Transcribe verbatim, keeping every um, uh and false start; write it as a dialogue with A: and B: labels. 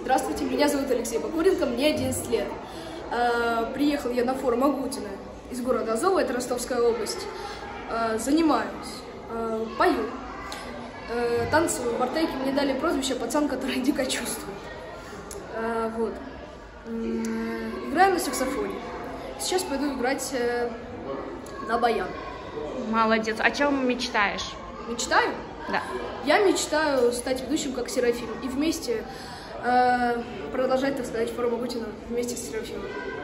A: Здравствуйте, меня зовут Алексей Бакуренко, мне одиннадцать лет. Приехал я на форум Агутина из города Азова, это Ростовская область. Занимаюсь, пою, танцую. В Артеке мне дали прозвище «Пацан, который дико чувствует». Вот. Играю на саксофоне. Сейчас пойду играть на баян.
B: Молодец. О чем мечтаешь?
A: Мечтаю?
B: Да.
A: Я мечтаю стать ведущим, как Серафим, и вместе э, продолжать, так сказать, форум Агутина вместе с Серафимом.